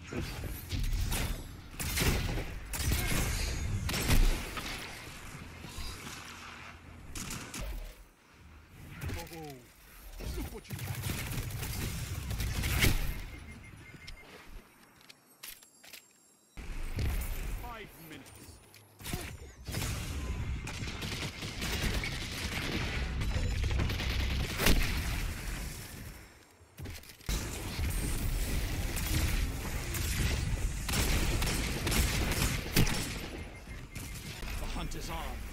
Look what you have. 5 minutes. The hunt is on.